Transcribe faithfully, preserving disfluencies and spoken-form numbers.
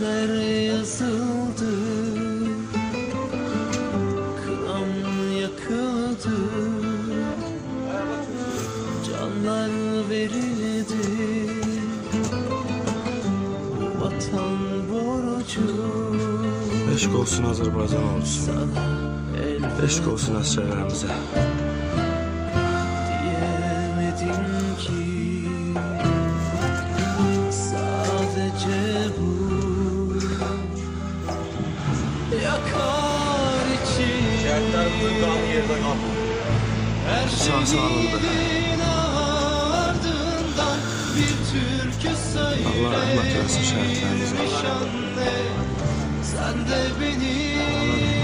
sözler yazıldı, kınam yakıldı, canlar verildi. Bu vatan borcu. Eşk olsun Azerbaycan ordusu. Eşk olsun askerlerimize. Diyemedim ki sadece bu yakar için. Şehitlerimizin kanı yerde kalmadı. Her şeyin ardından bir türkü Allah rahmet eylesin şehitlerimize. söylemiş anne. Sen de beni